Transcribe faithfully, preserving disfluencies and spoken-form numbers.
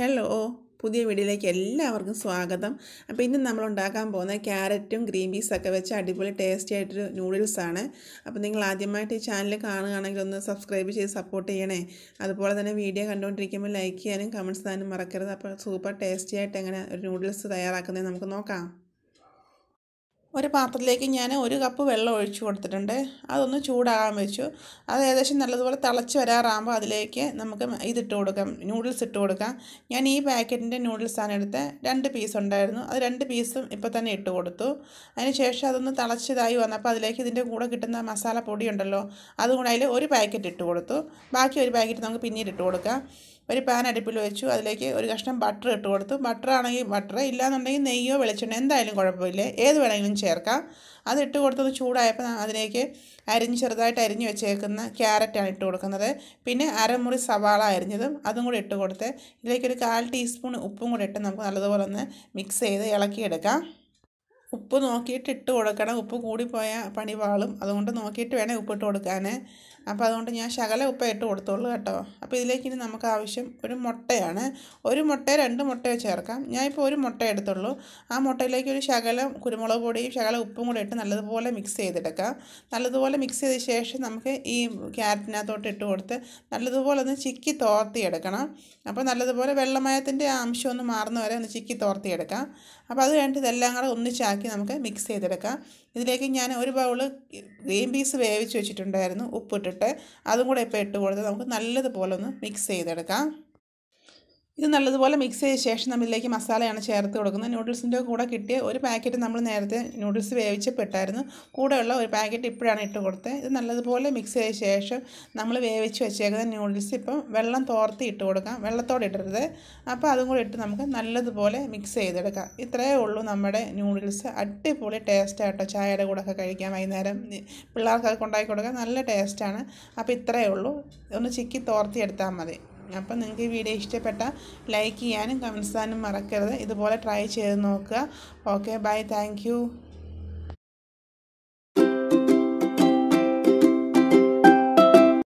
Hello, പുതിയ വീഡിയോയിലേക്ക് എല്ലാവർക്കും സ്വാഗതം. അപ്പോൾ ഇന്ന് നമ്മൾ ഉണ്ടാക്കാൻ പോകുന്ന ക്യാരറ്റും ഗ്രീൻ പീസൊക്കെ വെച്ച് അടിപൊളി ടേസ്റ്റി ആയിട്ടൊരു നൂഡിൽസാണ്. അപ്പോൾ നിങ്ങൾ ആദ്യമായിട്ട് ഈ ചാനൽ കാണുകയാണെങ്കിൽ ഒന്ന് സബ്സ്ക്രൈബ് ചെയ്ത് സപ്പോർട്ട് ചെയ്യണേ. അതുപോലെ തന്നെ വീഡിയോ കണ്ടുകൊണ്ടിരിക്കുമ്പോൾ ലൈക്ക് ചെയ്യാനും കമൻറ്റ്സ് ചെയ്യാനും മറക്കരുത്. അപ്പോൾ സൂപ്പർ ടേസ്റ്റി ആയിട്ട് എങ്ങനെ ഒരു നൂഡിൽസ് തയ്യാറാക്കുന്നത് നമുക്ക് നോക്കാം. ഒരു പാത്രത്തിലേക്ക് ഞാൻ ഒരു കപ്പ് വെള്ളം ഒഴിച്ചു കൊടുത്തിട്ടുണ്ട്. അതൊന്ന് ചൂടാകാൻ വെച്ചു. അത് ഏകദേശം നല്ലതുപോലെ തിളച്ച് വരാറാകുമ്പോൾ അതിലേക്ക് നമുക്ക് ഇതിട്ട് കൊടുക്കാം, നൂഡിൽസ് ഇട്ട് കൊടുക്കാം. ഞാൻ ഈ പാക്കറ്റിൻ്റെ നൂഡിൽസാണ് എടുത്തത്. രണ്ട് പീസ് ഉണ്ടായിരുന്നു. അത് രണ്ട് പീസും ഇപ്പോൾ തന്നെ ഇട്ട് കൊടുത്തു. അതിന് ശേഷം അതൊന്ന് തിളച്ചതായി വന്നപ്പോൾ അതിലേക്ക് ഇതിൻ്റെ കൂടെ കിട്ടുന്ന മസാല പൊടി ഉണ്ടല്ലോ, അതും കൂടെ അതിൽ ഒരു പാക്കറ്റ് ഇട്ട് കൊടുത്തു. ബാക്കി ഒരു പാക്കറ്റ് നമുക്ക് പിന്നീട് ഇട്ട് കൊടുക്കാം. ഒരു പാൻ അടുപ്പിൽ വെച്ചു. അതിലേക്ക് ഒരു കഷ്ണം ബട്ടർ ഇട്ട് കൊടുത്തു. ബട്ടർ ആണെങ്കിൽ ബട്ടർ, ഇല്ലാന്നുണ്ടെങ്കിൽ നെയ്യോ വെളിച്ചെണ്ണ എന്തായാലും കുഴപ്പമില്ല, ഏത് വേണമെങ്കിലും ചേർക്കാം. അത് ഇട്ട് കൊടുത്തത് ചൂടായപ്പോൾ അതിലേക്ക് അരിഞ്ഞ് ചെറുതായിട്ട് അരിഞ്ഞ് വെച്ചേക്കുന്ന ക്യാരറ്റാണ് ഇട്ട് കൊടുക്കുന്നത്. പിന്നെ അരമുറി സവാള അരിഞ്ഞതും അതും കൂടി ഇട്ട് കൊടുത്ത് ഇതിലേക്കൊരു കാൽ ടീസ്പൂൺ ഉപ്പും കൂടി ഇട്ട് നമുക്ക് നല്ലതുപോലെ ഒന്ന് മിക്സ് ചെയ്ത് ഇളക്കിയെടുക്കാം. ഉപ്പ് നോക്കിയിട്ട് ഇട്ട് കൊടുക്കണം. ഉപ്പ് കൂടിപ്പോയാൽ പണി പാളും. അതുകൊണ്ട് നോക്കിയിട്ട് വേണേൽ ഉപ്പിട്ട് കൊടുക്കാൻ. അപ്പോൾ അതുകൊണ്ട് ഞാൻ ശകല ഉപ്പ് ഇട്ട് കൊടുത്തോളൂ കേട്ടോ. അപ്പോൾ ഇതിലേക്ക് ഇനി നമുക്ക് ആവശ്യം ഒരു മുട്ടയാണ്. ഒരു മുട്ട രണ്ട് മുട്ടയോ ചേർക്കാം. ഞാനിപ്പോൾ ഒരു മുട്ട എടുത്തുള്ളൂ. ആ മുട്ടയിലേക്ക് ഒരു ശകലം കുരുമുളക് പൊടിയും ശകലം ഉപ്പും കൂടെ ഇട്ട് നല്ലതുപോലെ മിക്സ് ചെയ്തെടുക്കാം. നല്ലതുപോലെ മിക്സ് ചെയ്ത ശേഷം നമുക്ക് ഈ ക്യാരറ്റിനകത്തോട്ട് ഇട്ട് കൊടുത്ത് നല്ലതുപോലെ ഒന്ന് ചിക്കി തോർത്തിയെടുക്കണം. അപ്പോൾ നല്ലതുപോലെ വെള്ളമയത്തിൻ്റെ അംശം ഒന്ന് മാറുന്ന വരെ ഒന്ന് ചിക്കി തോർത്തിയെടുക്കാം. അപ്പോൾ അത് കഴിഞ്ഞിട്ട് ഇതെല്ലാം കൂടെ ഒന്നിച്ചാക്കി നമുക്ക് മിക്സ് ചെയ്തെടുക്കാം. ഇതിലേക്ക് ഞാൻ ഒരു ബൗള് ഗ്രീൻ പീസ് വേവിച്ച് വെച്ചിട്ടുണ്ടായിരുന്നു, ഉപ്പിട്ടിട്ട്. അതും കൂടെ ഇപ്പോൾ ഇട്ട് കൊടുത്ത് നമുക്ക് നല്ലതുപോലെ ഒന്ന് മിക്സ് ചെയ്തെടുക്കാം. ഇത് നല്ലതുപോലെ മിക്സ് ചെയ്ത ശേഷം നമ്മളിലേക്ക് മസാലയാണ് ചേർത്ത് കൊടുക്കുന്നത്. നൂഡിൽസിൻ്റെ കൂടെ കിട്ടിയ ഒരു പാക്കറ്റ് നമ്മൾ നേരത്തെ നൂഡിൽസ് വേവിച്ചപ്പെട്ടായിരുന്നു, കൂടെയുള്ള ഒരു പാക്കറ്റ് ഇപ്പോഴാണ് ഇട്ട് കൊടുത്തത്. ഇത് നല്ലതുപോലെ മിക്സ് ചെയ്ത ശേഷം നമ്മൾ വേവിച്ച് വെച്ചേക്കുന്ന നൂഡിൽസ് ഇപ്പം വെള്ളം തോർത്തി ഇട്ട് കൊടുക്കാം, വെള്ളത്തോടെ ഇടരുത്. അപ്പോൾ അതും കൂടി ഇട്ട് നമുക്ക് നല്ലതുപോലെ മിക്സ് ചെയ്തെടുക്കാം. ഇത്രയേ ഉള്ളൂ നമ്മുടെ നൂഡിൽസ്. അടിപൊളി ടേസ്റ്റായിട്ടോ, ചായയുടെ കൂടെ ഒക്കെ കഴിക്കാം, വൈകുന്നേരം പിള്ളേർക്കൊക്കെ ഉണ്ടാക്കി കൊടുക്കാം, നല്ല ടേസ്റ്റാണ്. അപ്പോൾ ഇത്രയേ ഉള്ളൂ, ഒന്ന് ചിക്കി തോർത്തി എടുത്താൽ മതി. അപ്പം നിങ്ങൾക്ക് ഈ വീഡിയോ ഇഷ്ടപ്പെട്ടാൽ ലൈക്ക് ചെയ്യാനും കമൻറ്റ്സ് ചെയ്യാനും മറക്കരുത്. ഇതുപോലെ ട്രൈ ചെയ്ത് നോക്കുക. Okay, bye, thank U.